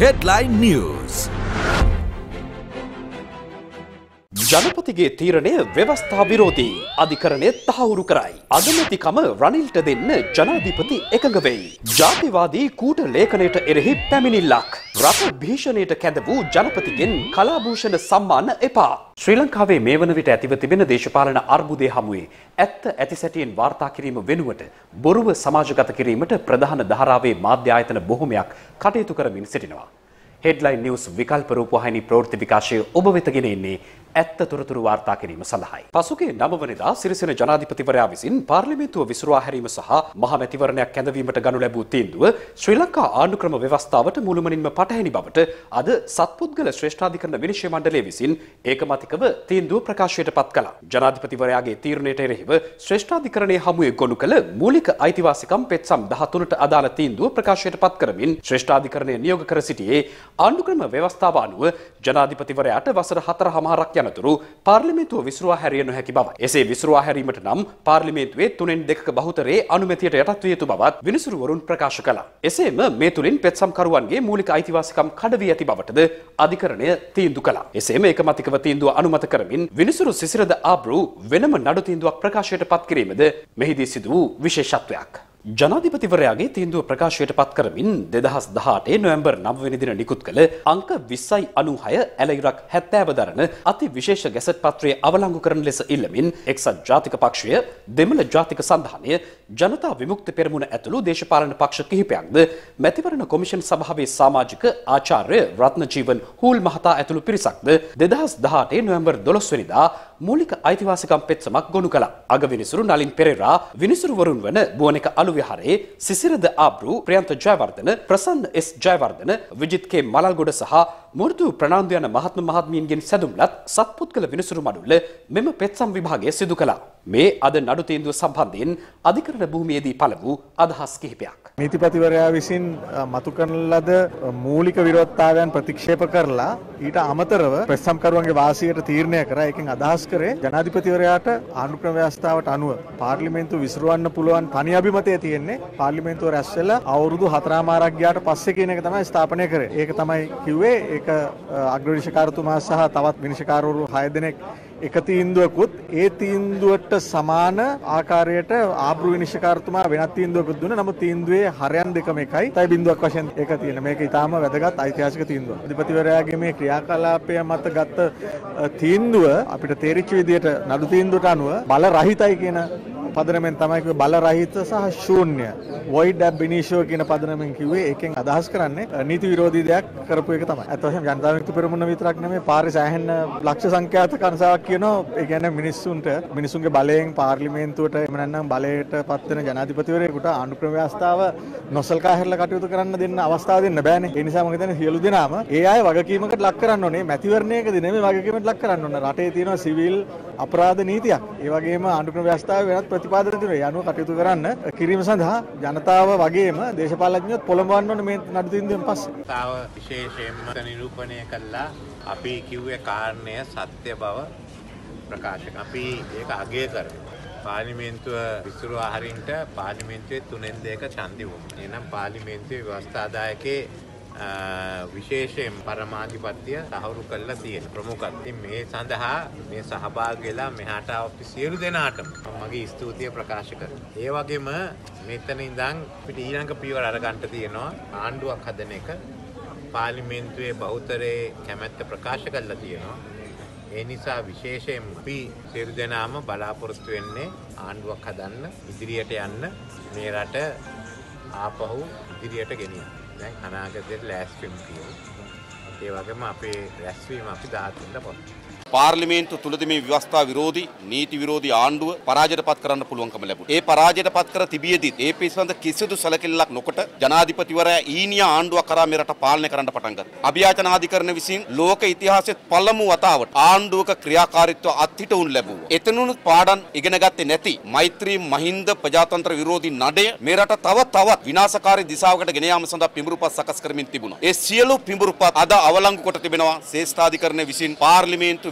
Headline News. ජනපතිගේ තීරණය ව්‍යවස්ථා විරෝධී අධිකරණය තහවුරු කරයි. අගමැතිකම රනිල්ට දෙන්න ජනාධිපති එකඟ වෙයි. ජාතිවාදී කූට ලේඛනයට එරෙහි පැමිණිල්ලක්. රට භීෂණයට කැඳ වූ ජනපතිගෙන් කලාභූෂණ සම්මාන එපා. ශ්‍රී ලංකාවේ මේ වන විට ඇතිව තිබෙන දේශපාලන අර්බුදය හමුවේ ඇත්ත ඇති සැටියෙන් වාර්තා කිරීම වෙනුවට බොරුව සමාජගත කිරීමට ප්‍රධාන ධාරාවේ මාධ්‍ය ආයතන බොහොමයක් කටයුතු කරමින් සිටිනවා. Headline News විකල්ප රූපවාහිනී ප්‍රවෘත්ති විකාශය ඔබ වෙත ගෙන එන්නේ ඇත්ත තොරතුරු වාර්තා කිරීම සඳහායි. පසුගිය 9 වෙනිදා සිරිසෙන ජනාධිපතිවරයා විසින් පාර්ලිමේන්තුව විසිරුවා හැරීම සහ මහා මැතිවරණයක් කැඳවීමට ගනු ලැබූ තීන්දුව ශ්‍රී ලංකා ආණ්ඩුක්‍රම ව්‍යවස්ථාවට මුළුමනින්ම පටහැනි බවට අද සත්පුද්ගල ශ්‍රේෂ්ඨාධිකරණ විනිශ්චය මණ්ඩලය විසින් ඒකමතිකව තීන්දුව ප්‍රකාශයට පත් කළා. ජනාධිපතිවරයාගේ තීරණයට එරෙහිව ශ්‍රේෂ්ඨාධිකරණයේ හමුවේ ගොනු කළ මූලික අයිතිවාසිකම් පෙත්සම් 13ට අදාළ තීන්දුව ප්‍රකාශයට පත් කරමින් ශ්‍රේෂ්ඨාධිකරණය නියෝග කර සිටියේ ආණ්ඩුක්‍රම ව්‍යවස්ථාව අනුව ජනාධිපතිවරයාට වසර 4.5ක් යනතුරු පාර්ලිමේන්තුව විසිරුවා හැරිය නොහැකි බවයි. එසේ විසිරුවා හැරීමට නම් පාර්ලිමේන්තුවේ 3/2ක බහුතරයේ අනුමැතියට යටත් විය යුතු බවත් විනිසුරුවරුන් ප්‍රකාශ කළා. එසේම මේ තුලින් පෙත්සම්කරුවන්ගේ මූලික අයිතිවාසිකම් කඩ වී ඇති බවටද අධිකරණය තීන්දුව කළා. එසේම ඒකමතිකව තීන්දුව අනුමත කරමින් විනිසුරු සිසිරද ආබ්රු වෙනම නඩු තීන්දුවක් ප්‍රකාශයට පත් කිරීමද මෙහිදී සිදු වූ විශේෂත්වයක්. ජනාධිපතිවරයාගේ තීන්දුව ප්‍රකාශයට පත් කරමින් 2018 නොවැම්බර් 9 වෙනි දින නිකුත් කළ අංක 20/96 ඇලයිරක් 70 දරන අති විශේෂ ගැසට් පත්‍රයේ අවලංගු කරන ලෙස ඉල්ලමින් එක්සත් ජාතික පක්ෂය, දෙමළ ජාතික සන්ධානය, ජනතා විමුක්ති පෙරමුණ ඇතුළු දේශපාලන පක්ෂ කිහිපයක්ද මැතිවරණ කොමිෂන් සභාවේ සමාජික ආචාර්ය රත්නජීවන් හූල් මහතා ඇතුළු පිරිසක්ද 2018 නොවැම්බර් 12 වෙනිදා මූලික අයිතිවාසිකම් පෙත්සමක් ගොනු කළා. අගවිනිසුරු නලින් පෙරේරා, විනිසුරුවරුන් වන බුවනෙක විහාරයේ සිසිරද ආබ්රු, ප්‍රියන්ත ජයවර්ධන, ප්‍රසන්න එස් ජයවර්ධන, විජිත් කේ මලල්ගොඩ සහ මුර්තු ප්‍රනාන්දු යන මහත්ම මහත්මීන්ගෙන් සැදුම්ලත් සත්පුද්ගල විනිසුරු මඩුල්ල මෙම පෙත්සම් විභාගය සිදු කළා. මේ අද නඩු තීන්දුව සම්බන්ධයෙන් අධිකරණ භූමියේදී පළ වූ අදහස් කිහිපයක්. නීතිපතිවරයා විසින් මතු කරන ලද මූලික විරෝධතාවයන් ප්‍රතික්ෂේප කරලා ඊට අමතරව පෙත්සම්කරුවන්ගේ වාසියට තීරණය කරා. ඒකෙන් අදහස් කරේ ජනාධිපතිවරයාට ආණ්ඩුක්‍රම ව්‍යවස්ථාවට අනුව පාර්ලිමේන්තුව විසිරවන්න පුළුවන් තනි අභිමතය තියෙන්නේ පාර්ලිමේන්තුව රැස් වෙලා අවුරුදු 4මාරක් ගියාට පස්සේ කියන එක තමයි ස්ථාපනය කරේ. ඒක තමයි කිව්වේ. ඒක අග්‍රවිනිශ්චයකාරතුමා සහ තවත් විනිශ්චයකාරවරු 6 දෙනෙක් එක තීන්දුවකුත් ඒ තීන්දුවට සමාන ආකාරයට ආබ්රු විනිශ්චයකාරතුමා වෙනත් තීන්දුවකුත් දුන්නා. නමුත් තීන්දුවේ හරයන් දෙකම එකයි. 0.5ක් වශයෙන් ඒක තියෙන. මේක ඊටාම වැදගත් ඓතිහාසික තීන්දුවක්. අධිපතිවරයාගේ මේ ක්‍රියාකලාපය මත ගත තීන්දුව අපිට තේරිච්ච විදිහට නඩු තීන්දුවට අනුව බල රහිතයි කියන පදනමෙන් තමයි කිව්වේ. බල රහිත සහ ශූන්‍ය void ab initio කියන පදනමෙන් කිව්වේ. ඒකෙන් අදහස් කරන්නේ නීති විරෝධී දෙයක් කරපු එක තමයි. අත වශයෙන් ජනතා විමුක්ති පෙරමුණ විතරක් නෙමෙයි පාරේ සෑහෙන ලක්ෂ සංඛ්‍යාත කනසාවක් කියනවා. ඒ කියන්නේ මිනිසුන්ගේ බලයෙන් පාර්ලිමේන්තුවට එහෙම නැත්නම් බලයට පත් වෙන ජනාධිපතිවරයෙකුට ආණ්ඩුක්‍රම ව්‍යවස්ථාව නොසලකා හැරලා කටයුතු කරන්න දෙන්න අවස්ථාව දෙන්න බෑනේ. ඒ නිසා මම හිතන්නේ සියලු දෙනාම ඒ අය වගකීමකට ලක් කරන්න ඕනේ. මැතිවරණයකදී නෙමෙයි වගකීමකට ලක් කරන්න ඕනේ. රටේ තියෙනවා සිවිල් අපරාධ නීතියක්. ඒ වගේම ආණ්ඩුක්‍රම ව්‍යවස්ථාවේ වෙනත් ප්‍රතිපාදන තියෙනවා. ඒ අනුව කටයුතු කරන්න කිරීම සඳහා ජනතාව වගේම දේශපාලඥයොත් පොළඹවන්න ඕනේ මේ නඩු තීන්දුවෙන් පස්සේ. තාව විශේෂයෙන්ම නිරූපණය කළා. අපි කිව්වේ කාරණය සත්‍ය බව ප්‍රකාශ කරනවා. අපි ඒක අගය කරනවා. පාර්ලිමේන්තුව විසිරුවා හරින්ට පාර්ලිමේන්තුවේ 3/2 ඡන්දය වුණා. එහෙනම් පාර්ලිමේන්තුවේ ව්‍යවස්ථාදායකේ විශේෂයෙන් පරමාධිපත්‍ය තහවුරු කළා තියෙන ප්‍රමුඛත්වය. මේ සඳහා මේ සහභාගී වෙලා මෙහාට ආපු සියලු දෙනාටම මගේ ස්තුතිය ප්‍රකාශ කරනවා. ඒ වගේම මෙතන ඉඳන් අපිට ඊළඟ පියවර අරගන්න තියෙනවා ආණ්ඩුවක් හදන එක. පාර්ලිමේන්තුවේ බහුතරයේ කැමැත්ත ප්‍රකාශ කළා තියෙනවා. ඒ නිසා විශේෂයෙන් අපි සියලු දෙනාම බලාපොරොත්තු වෙන්නේ ආණ්ඩුවක් හදන්න, ඉදිරියට යන්න, මේ රට ආපහු ඉදිරියට ගෙනියන්න. දැන් අනාගතයට ලෑස්තිම් කියමු. ඒ වගේම අපේ රැස්වීම අපි 13 වෙනිදා පොත්. පාර්ලිමේන්තුව තුලදී මේ ව්‍යවස්ථා විරෝධී නීති විරෝධී ආණ්ඩුව පරාජයට පත් කරන්න පුළුවන්කම ලැබුණා. ඒ පරාජයට පත් කර තිබියදී ඒ පිළිබඳ කිසිදු සැලකිල්ලක් නොකොට ජනාධිපතිවරයා ඊනියා ආණ්ඩුවක් කරා මේ රට පාලනය කරන්න පටන් ගත්තා. අභියාචනාධිකරණ විසින් ලෝක ඉතිහාසයේ පළමු වතාවට ආණ්ඩුවක ක්‍රියාකාරීත්වය අත්හිටුන් ලැබුවා. එතනුණු පාඩම් ඉගෙන ගත්තේ නැති මෛත්‍රී මහින්ද ප්‍රජාතන්ත්‍ර විරෝධී නඩය මේ රට තවත් විනාශකාරී දිශාවකට ගෙන යාම සඳහා පිඹුරුපත් සකස් කරමින් තිබුණා. ඒ සියලු පිඹුරුපත් අද අවලංගු කොට තිබෙනවා ශ්‍රේෂ්ඨාධිකරණ විසින් පාර්ලිමේන්තුව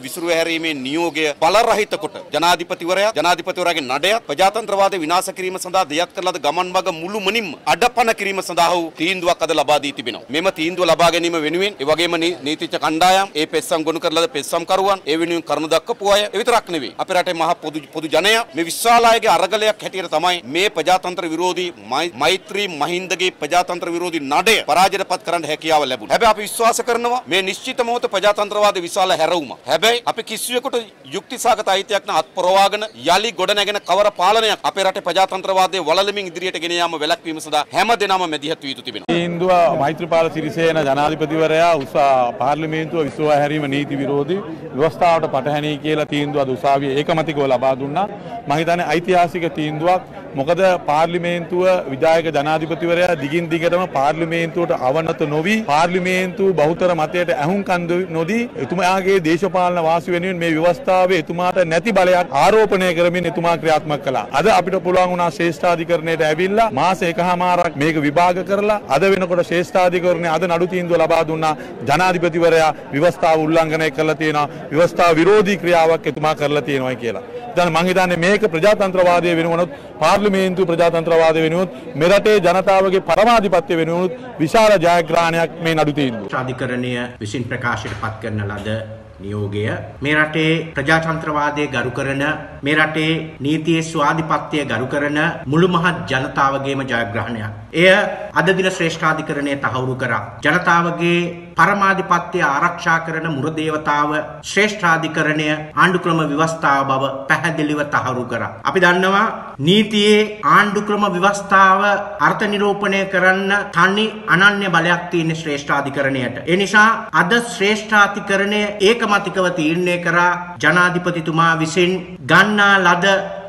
විසිරුව හැරීමේ නියෝගය බලරහිත කොට ජනාධිපතිවරයාගේ නඩයත් ප්‍රජාතන්ත්‍රවාදය විනාශ කිරීම සඳහා දෙයක් කරලද ගමන් මග මුළුමනින්ම අඩපණ කිරීම සඳහා වූ තීන්දුවක් අද ලබා දී තිබෙනවා. මෙම තීන්දුව ලබා ගැනීම වෙනුවෙන් ඒ වගේම නීතිඥ කණ්ඩායම් ඒ පෙස්සම් ගොනු කරලද පෙස්සම් කරුවන් ඒ වෙනුවෙන් කරුණු දක්වපු අය ඒ විතරක් නෙවෙයි අපේ රටේ මහ පොදු ජනයා මේ විශාලයගේ අරගලයක් හැටියට තමයි මේ ප්‍රජාතන්ත්‍ර විරෝධී මෛත්‍රී මහින්දගේ ප්‍රජාතන්ත්‍ර විරෝධී නඩය පරාජයටපත් කරන්න හැකියාව ලැබුණා. හැබැයි අපි විශ්වාස කරනවා මේ නිශ්චිත මොහොත ප්‍රජාතන්ත්‍රවාදී විශාල හැරවුම. හැබැයි අපි කිසියෙකුට යුක්තිසහගත අයිතියක් නැ අත්පොරවාගෙන යලි ගොඩ නැගෙන කවර පාලනයක් අපේ රටේ ප්‍රජාතන්ත්‍රවාදයේ වලලමින් ඉදිරියට ගෙන යාම වැළැක්වීම සඳහා හැම දිනම මැදිහත් වී යුතු තිබෙනවා. තීන්දුව මෛත්‍රීපාල සිරිසේන ජනාධිපතිවරයා පාර්ලිමේන්තුව විසුවා හැරීම නීති විරෝධී ව්‍යවස්ථාවට පටහැනි කියලා තීන්දුව අද උසාවියේ ඒකමතිකව ලබා දුන්නා. මම හිතන්නේ ඓතිහාසික තීන්දුවක්. මොකද පාර්ලිමේන්තුව විධායක ජනාධිපතිවරයා දිගින් දිගටම පාර්ලිමේන්තුවට අවනත නොවි පාර්ලිමේන්තුව බහුතර මතයට ඇහුම්කන් නොදී එතුමාගේ දේශපාලන වාසි වෙනුවෙන් මේ ව්‍යවස්ථාවේ එතුමාට නැති බලයක් ආරෝපණය කරමින් එතුමා ක්‍රියාත්මක කළා. අද අපිට පුළුවන් වුණා ශ්‍රේෂ්ඨාධිකරණයට ඇවිල්ලා මාස එකහමාරක් මේක විභාග කරලා අද වෙනකොට ශ්‍රේෂ්ඨාධිකරණය අද නඩු තීන්දුව ලබා දුන්නා. ජනාධිපතිවරයා ව්‍යවස්ථාව උල්ලංඝනය කළා තියෙනවා. ව්‍යවස්ථාව විරෝධී ක්‍රියාවක් එතුමා කරලා තියෙනවා කියලා. දැන් මම හිතන්නේ මේක ප්‍රජාතන්ත්‍රවාදයේ වෙනුවනොත් පාර්ලිමේන්තු ප්‍රජාතන්ත්‍රවාදය වෙනුවොත් මෙරටේ ජනතාවගේ පරමාධිපත්‍ය වෙනුවොත් විශාල ජයග්‍රහණයක් මේ නඩු තීන්දුව. අධිකරණය විසින් ප්‍රකාශයට පත් කරන ලද නියෝගය මේ රටේ ප්‍රජාතන්ත්‍රවාදයේ ගරු කරන මේ රටේ නීතියේ ස්වාධිපත්‍යය ගරු කරන මුළු මහත් ජනතාවගේම ජයග්‍රහණයක්. එය අද දින ශ්‍රේෂ්ඨාධිකරණය තහවුරු කරා. ජනතාවගේ පරමාධිපත්‍ය ආරක්ෂා කරන මුරදේවතාව ශ්‍රේෂ්ඨාධිකරණය ආණ්ඩුක්‍රම ව්‍යවස්ථාව බව පැහැදිලිව තහවුරු කරා. අපි දන්නවා නීතියේ ආණ්ඩුක්‍රම ව්‍යවස්ථාව අර්ථ නිරූපණය කරන්න තනි අනන්‍ය බලයක් තියෙන ශ්‍රේෂ්ඨාධිකරණයට. ඒ නිසා අද ශ්‍රේෂ්ඨාධිකරණය ඒකමතිකව තීරණය කරා ජනාධිපතිතුමා විසින් ගන්නා ලද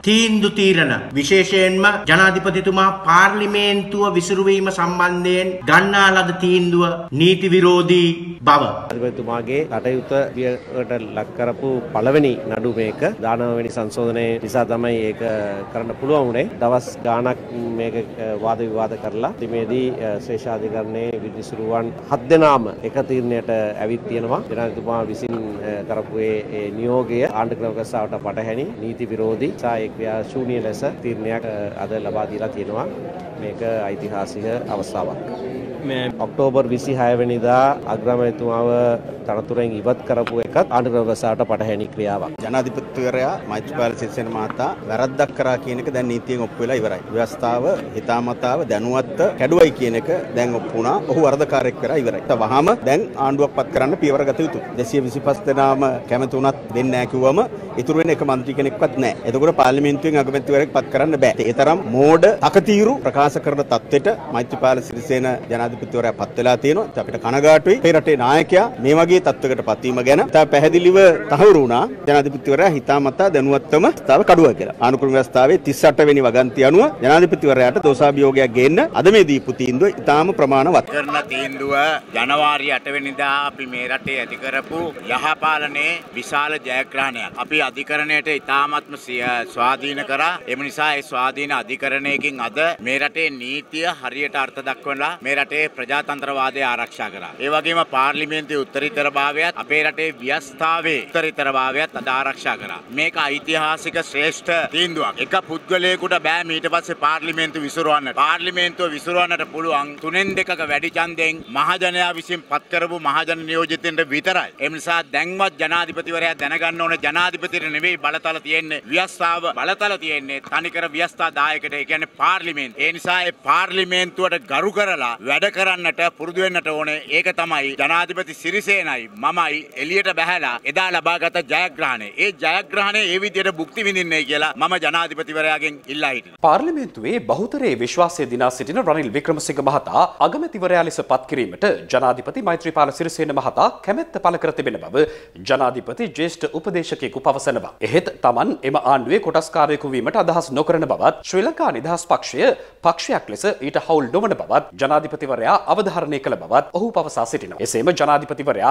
තීරණ විශේෂයෙන්ම ජනාධිපතිතුමා පාර්ලිමේන්තුව විසිරුවීම සම්බන්ධයෙන් ගන්නා ලද තීන්දුව නීති විරෝධී බව. ජනාධිපතිතුමාගේ කටයුතු වියට ලක් කරපු පළවෙනි නඩු මේක 19 වෙනි සංශෝධනයේ නිසා තමයි ඒක කරන්න පුළුවන් වුණේ. දවස් ගාණක් මේක වාද විවාද කරලා ඉතිමේදී ශ්‍රේෂ්ඨාධිකරණයේ විනිසුරුවන් 7 දෙනාම එක තීරණයට ඇවිත් තියෙනවා. ජනාධිපතිතුමා විසින් කරපු ඒ නියෝගය ආණ්ඩුක්‍රම ව්‍යවස්ථාවට පටහැනි නීති විරෝධී ක්‍රියා ශූන්‍ය ලෙස තීරණයක් අද ලබා දීලා තියෙනවා. මේක ඓතිහාසික අවස්ථාවක්. මේ ඔක්තෝබර් 26 වෙනිදා අග්‍රාමාත්‍යතුමාව තනතුරෙන් ඉවත් කරපු එකත් ආණ්ඩුක්‍රම ව්‍යවස්ථාවට පටහැනි ක්‍රියාවක්. ජනාධිපතිවරයා මෛත්‍රීපාල සිරිසේන මහතා වැරද්දක් කරා කියන එක දැන් නීතියෙන් ඔප්පු වෙලා ඉවරයි. ව්‍යවස්ථාව හිතාමතාව දැනුවත්ව කැඩුවයි කියන එක දැන් ඔප්පු වුණා. ඔහු වරදකාරයෙක් කරා ඉවරයි. වහාම දැන් ආණ්ඩුවක් පත් කරන්න පියවර ගත යුතුයි. 225 දෙනාම කැමති වුණත් දෙන්නේ නැහැ කිව්වම ඉතුරු වෙන එක മന്ത്രി කෙනෙක්වත් නැහැ. එතකොට පාර්ලිමේන්තුවෙන් අගමැතිවරයෙක් පත් කරන්න බෑ. ඒ තරම් මෝඩ අකතීරු ප්‍රකාශ කරන තත්ත්වෙට මෛත්‍රීපාල සිරිසේන ජනාධිපතිවරයා පත් වෙලා තියෙනවා. අපිට කනගාටුයි. මේ රටේ නායකයා මේ වගේ තත්ත්වයකට පත් වීම ගැන තා පැහැදිලිව තහවුරු වුණා. ජනාධිපතිවරයා හිතාමතා දැනුවත්වම ස්ථාව කඩුවා කියලා. ආණ්ඩුක්‍රම ව්‍යවස්ථාවේ 38 වෙනි වගන්තිය අනුව ජනාධිපතිවරයාට දෝෂාභියෝගයක් ගේන්න අද මේ දීපු තීන්දුව ඉතාම ප්‍රමාණවත්. කරන තීන්දුව ජනවාරි 8 වෙනිදා අපි මේ රටේ ඇති කරපු යහපාලනයේ විශාල ජයග්‍රහණයක්. අපි අධිකරණයට ඉතාමත්ම ස්වාධීන කරා. එම නිසා ඒ ස්වාධීන අධිකරණයකින් අද මේ රටේ නීතිය හරියට අර්ථ දක්වලා මේ රටේ ප්‍රජාතන්ත්‍රවාදය ආරක්ෂා කරා. ඒ වගේම පාර්ලිමේන්තුවේ උත්තරීතරභාවයත් අපේ රටේ ව්‍යවස්ථාවේ උත්තරීතරභාවයත් අද ආරක්ෂා කරා. මේක ඓතිහාසික ශ්‍රේෂ්ඨ තීන්දුවක්. එක පුද්ගලයෙකුට බෑ ඊට පස්සේ පාර්ලිමේන්තුව විසිරවන්න. පාර්ලිමේන්තුව විසිරවන්නට පුළුවන් 3/2ක වැඩි ඡන්දයෙන් මහජනයා විසින් පත් කරපු මහජන නියෝජිතයින්ට විතරයි. ඒ නිසා දැන්වත් ජනාධිපතිවරයා දැනගන්න ඕන ජනාධිපතිට නෙවෙයි බලතල තියෙන්නේ ව්‍යවස්ථාව බලතල තියෙන්නේ තනිකර ව්‍යවස්ථා දායකට ඒ කියන්නේ පාර්ලිමේන්තුව. ඒ නිසා ඒ පාර්ලිමේන්තුවට ගරු කරලා වැඩ කරන්නට පුරුදු වෙන්නට ඕනේ. ඒක තමයි ජනාධිපති සිරිසේනයි මමයි එළියට බහැලා එදා ලබාගත ජයග්‍රහණය. ඒ ජයග්‍රහණය ඒ විදිහට භුක්ති විඳින්නේ කියලා මම ජනාධිපතිවරයාගෙන් ඉල්ලා හිටිනවා. පාර්ලිමේන්තුවේ බහුතරයේ විශ්වාසය දිනා සිටින රනිල් වික්‍රමසිංහ මහතා අගමැතිවරයා ලෙස පත් කිරීමට ජනාධිපති මෛත්‍රීපාල සිරිසේන මහතා කැමැත්ත පළ කර තිබෙන බව ජනාධිපති ජ්‍යෙෂ්ඨ උපදේශකයෙකු පවසනවා. එහෙත් Taman එම ආණ්ඩුවේ කොටස්කාරයෙකු වීමට අදහස් නොකරන බවත් ශ්‍රී ලංකා නිදහස් පක්ෂය පක්ෂයක් ලෙස ඊට හවුල් නොවන බවත් ජනාධිපතිවරයා අවධාරණය කළ බවත් ඔහු පවසා සිටිනවා. එසේම ජනාධිපතිවරයා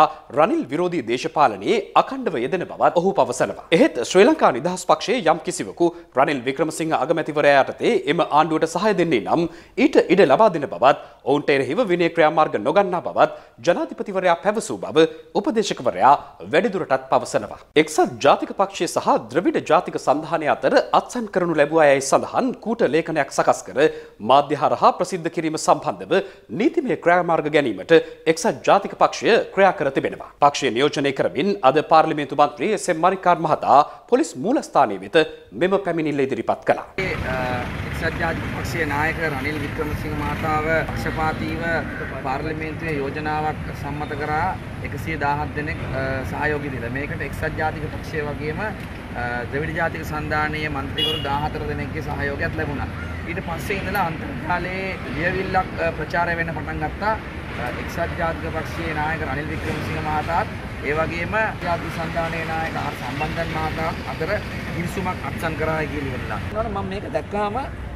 රනිල් විරෝධී දේශපාලනයේ අඛණ්ඩව යෙදෙන බවත් ඔහු පවසනවා. එහෙත් ශ්‍රී ලංකා නිදහස් පක්ෂයේ යම් කිසිවෙකු රනිල් වික්‍රමසිංහ අගමැතිවරයා යටතේ එම ආණ්ඩුවට සහාය දෙන්නේ නම් ඊට ඉඩ ලබා දෙන බවත් ඔවුන්ට එරෙහිව විනය ක්‍රියාමාර්ග නොගන්නා බවත් ජනාධිපතිවරයා පැවසූ බව උපදේශකවරයා වැඩිදුරටත් පවසනවා. එක්සත් ජාතික පක්ෂය සහ ද්‍රවිඩ ජාතික සන්ධානය අතර අත්සන් කරනු ලැබුවා යයි සඳහන් කූට ලේඛනයක් සකස් කර මාධ්‍ය හරහා ප්‍රසිද්ධ කිරීම සම්බන්ධව නීතිමය ක්‍රියාමාර්ග ගැනීමට එක්සත් ජාතික පක්ෂය ක්‍රියා කර තිබෙනවා. පක්ෂය නියෝජනය කරමින් අද පාර්ලිමේන්තු මන්ත්‍රී එස්.එම්. මරිකාර් මහතා පොලිස් මූලස්ථානයේ වෙත මෙම පැමිණිල්ල ඉදිරිපත් කළා. එක්සත් ජාතික පක්ෂයේ නායක රනිල් වික්‍රමසිංහ මහතාව පක්ෂපාතීව පාර්ලිමේන්තුවේ යෝජනාවක් සම්මත කරා 117 දෙනෙක් සහයෝගී දීලා. මේකට එක්සත් ජාතික පක්ෂය වගේම ද්‍රවිඩ ජාතික සන්ධානයේ මන්ත්‍රීවරු 14 දෙනෙක්ගේ සහයෝගයත් ලැබුණා. ඊට පස්සේ ඉඳලා අන්තර්ජාලයේ ලියවිල්ලක් ප්‍රචාරය වෙන්න පටන් ගත්තා. එක්සත් ජාතික පක්ෂයේ නායක රනිල් වික්‍රමසිංහ මහතාත් ඒ වගේම ජාතික සන්ධානයේ නායක ආර් සම්බන්ධන් මහතා අතර කිවිසුමක් අත්සන් කරා කියලා. මම මේක දැක්කාම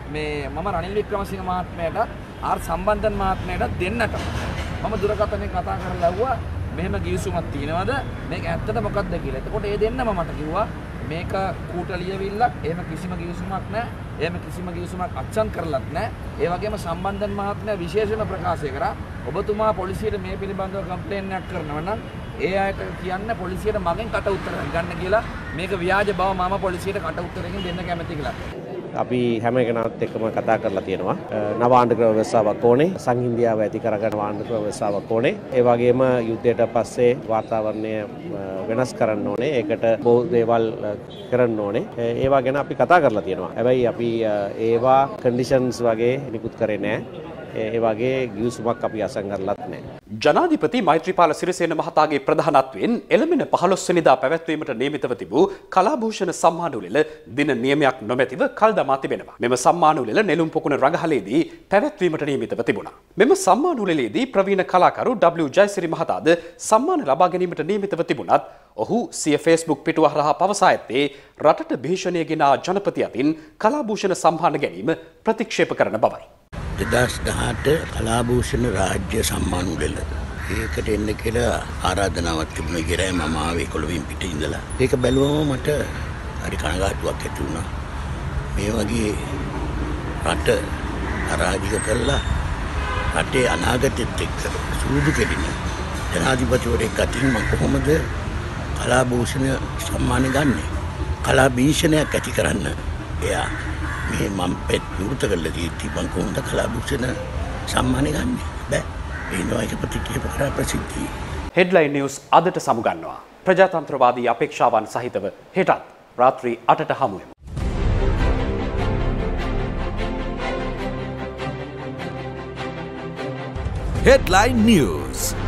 මම රනිල් වික්‍රමසිංහ මහත්මයාට ආර් සම්බන්ධන් මහත්මයාට දෙන්නට මම දුරකථනයෙන් කතා කරලා ඇහුවා මෙහෙම කිවිසුමක් තියෙනවද මේක ඇත්තද මොකක්ද කියලා. එතකොට ඒ දෙන්නම මට කිව්වා මේක කූට ලියවිල්ලක් එහෙම කිසිම කිවිසුමක් නැහැ. එහෙම කිසිම කිවිසුමක් අත්සන් කරලත් නැහැ. ඒ වගේම සම්බන්ධන් මහත්මයා විශේෂණ ප්‍රකාශ කරා ඔබතුමා පොලිසියට මේ පිළිබඳව කම්ප්ලේන්ට් එකක් කරනවා නම් ඒ අයට කියන්න පොලිසියට මගෙන් කට උත්තර ගන්න කියලා මේක ව්‍යාජ බව මම පොලිසියට කට උත්තරකින් දෙන්න කැමතියි කියලා. අපි හැම කෙනාත් එක්කම කතා කරලා තියෙනවා. නව ආණ්ඩුක්‍රම ව්‍යවස්ථාවක් ඕනේ. සංහිඳියාව ඇති කරගන්න ආණ්ඩුක්‍රම ව්‍යවස්ථාවක් ඕනේ. ඒ වගේම යුද්ධයට පස්සේ වාතාවරණය වෙනස් කරන්න ඕනේ. ඒකට බොහෝ දේවල් කරන්න ඕනේ. ඒවා ගැන අපි කතා කරලා තියෙනවා. හැබැයි අපි ඒවා කන්ඩිෂන්ස් වගේ නිකුත් කරේ නැහැ. ඒ වගේ ගිවිසුමක් අපි අසං කරලත් නැහැ. ජනාධිපති මෛත්‍රීපාල සිරිසේන මහතාගේ ප්‍රධානත්වයෙන් එළඹෙන 15 වෙනිදා පැවැත්වීමට නියමිතව තිබූ කලාභූෂණ සම්මාන උළෙල දින නියමයක් නොමැතිව කල් දමා තිබෙනවා. මෙම සම්මාන උළෙල නෙළුම් පොකුණ රඟහලේදී පැවැත්වීමට නියමිතව තිබුණා. මෙම සම්මාන උළෙලේදී ප්‍රවීණ කලාකරු W ජයසිරි මහතාද සම්මාන ලබා ගැනීමට නියමිතව තිබුණත් ඔහු සිය Facebook පිටුව හරහා පවසා ඇත්තේ රටට භීෂණය ගෙන ජනපති අතින් කලාභූෂණ සම්මාන ගැනීම ප්‍රතික්ෂේප කරන බවයි. 2018 කලාභූෂණ රාජ්‍ය සම්මාන උළෙල. ඒකට එන්න කියලා ආරාධනාවක් තිබුණා කියලා මම ආවේ කොළඹින් පිට ඉඳලා. ඒක බැලුවම මට හරි කනගාටුවක් ඇති වුණා. මේ වගේ රට අරාජික කරලා රටේ අනාගතෙත් එක්ක සූදු කෙලින ජනාධිපතිවරයෙක් අතින් මම කොහොමද කලාභූෂණ සම්මානෙ ගන්නෙ? කලා භීෂණයක් ඇති කරන්න එයා මේ මම පෙත් විවෘත කළා දීති මම කොහොමද කලාභූෂණ සම්මානෙ ගන්නෙ? බෑ. ඒනවා එක ප්‍රතික්‍රියා කරා ප්‍රසිද්ධිය. හෙඩ්ලයින් නිවුස් අදට සමුගන්නවා. ප්‍රජාතන්ත්‍රවාදී අපේක්ෂාවන් සහිතව හෙටත් රාත්‍රී 8ට හමු වෙමු. Headline News.